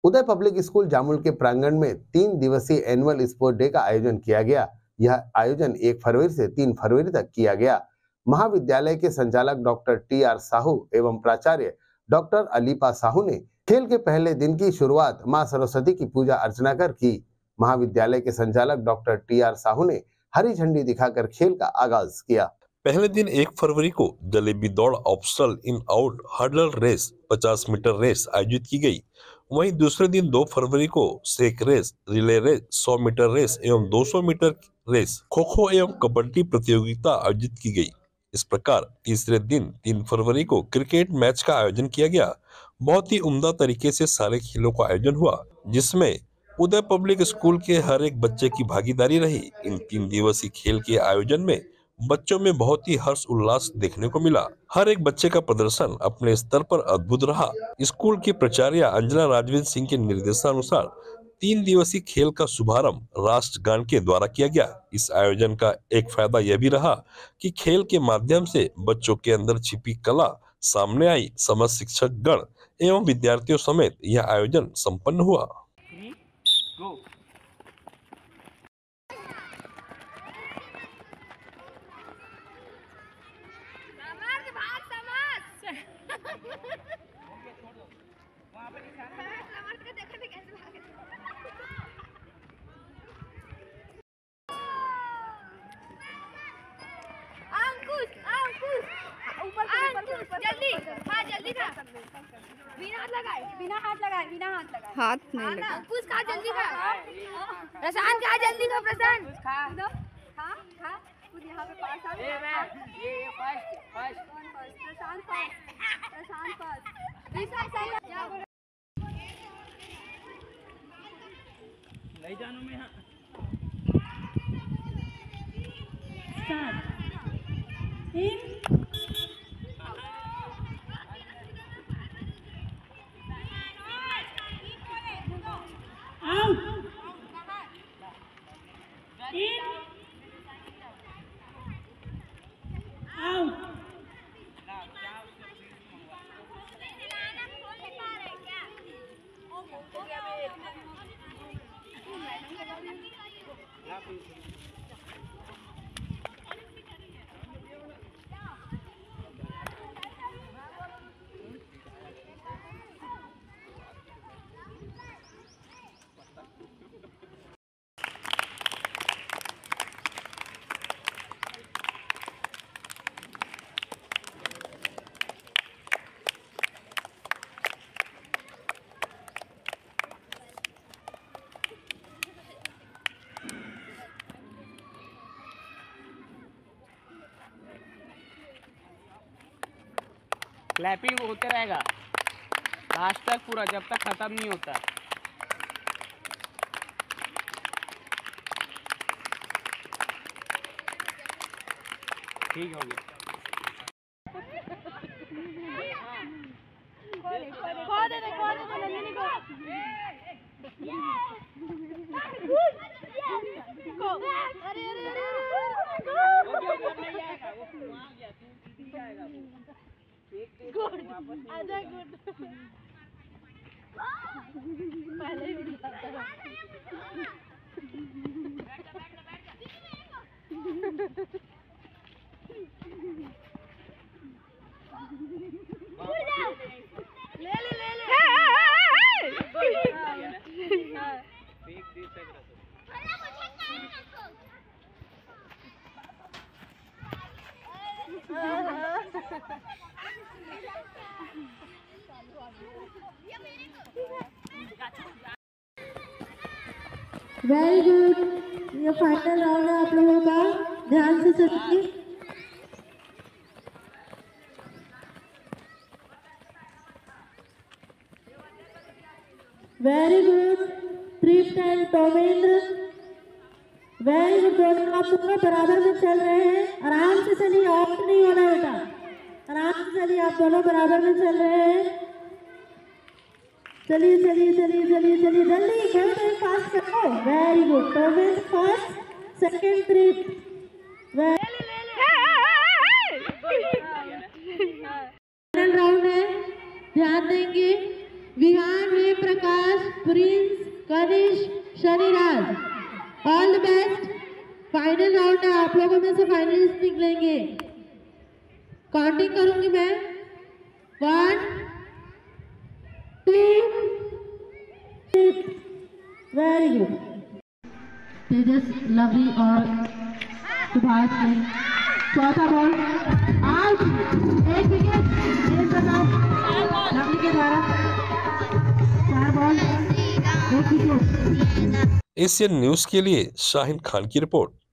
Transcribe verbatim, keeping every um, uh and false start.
उदय public school Jamul के प्रांगण में तीन दिवसीय एनुअल स्पोर्ट डे का आयोजन किया गया। यह आयोजन एक फरवरी से तीन फरवरी तक किया गया। महाविद्यालय के संचालक डॉक्टर टी आर साहू एवं प्राचार्य डॉक्टर अलीपा साहू ने खेल के पहले दिन की शुरुआत मां सरस्वती की पूजा अर्चना कर की। महाविद्यालय के संचालक डॉक्टर टी आर साहू ने हरी झंडी दिखाकर खेल का आगाज किया। पहले दिन एक फरवरी को जलेबी दौड़, optional in out, hurdle race, पचास मीटर रेस आयोजित की गई। वहीं दूसरे दिन दो फरवरी को सेक रेस, रिले रेस, सौ मीटर रेस एवं दो सौ मीटर रेस, खो खो एवं कबड्डी प्रतियोगिता आयोजित की गई। इस प्रकार तीसरे दिन तीन फरवरी को क्रिकेट मैच का आयोजन किया गया। बहुत ही उम्दा तरीके से सारे खेलों का आयोजन हुआ, जिसमें उदय पब्लिक स्कूल के हर एक बच्चे की भागीदारी रही। इन तीन दिवसीय खेल के आयोजन में बच्चों में बहुत ही हर्ष उल्लास देखने को मिला। हर एक बच्चे का प्रदर्शन अपने स्तर पर अद्भुत रहा। स्कूल की प्राचार्य अंजना राजवीर सिंह के निर्देशानुसार तीन दिवसीय खेल का शुभारंभ राष्ट्रगान के द्वारा किया गया। इस आयोजन का एक फायदा यह भी रहा कि खेल के माध्यम से बच्चों के अंदर छिपी कला सामने आई। समस्त शिक्षक गण एवं विद्यार्थियों समेत यह आयोजन संपन्न हुआ। Go. जल्दी हाँ जल्दी खा बिना हाथ लगाए बिना हाथ लगाए बिना हाथ लगाए हाथ नहीं लगा अंकुश खा जल्दी खा प्रशांत खा जल्दी खा प्रशांत खा खा खा खुद यहाँ पे पास आ ये मैं ये ये फर्स्ट फर्स्ट कौन first Prashant first Prashant first Vishal second जा ले जानू मैं start in out in out clapping होते रहेगा लास्ट तक पूरा, जब तक खत्म नहीं होता। ठीक हो गया। आजा गुड पहले भी बताता था ले ले ले ले वेरी गुड। ये फाइनल राउंड है आप लोगों का, ध्यान से सुनिए। Very good Trip and Tomendra, very good. दोनों आप पूरा बराबर में चल रहे हैं, आराम से चलिए, ऑफ नहीं होना बेटा, आराम से चलिए, आप दोनों बराबर में चल रहे हैं। चलिए चलिए चलिए चलिए चलिए जल्दी जल्दी फास्ट करो। Very good Tomendra first, second Trip. Final round है, ध्यान देंगे। विहान है Prakash Prince, Kanish, Shaniraj, all the best. Final round है, आप लोगों में से फाइनलिस्ट निकलेंगे। काउंटिंग करूंगी मैं, one two, very good. Tejas, Lovely और सुभाष ने चौथा बॉल आउट, एक विकेट लवली के द्वारा, चार बॉल एक विकेट। एशियन न्यूज के लिए शाहिन खान की रिपोर्ट।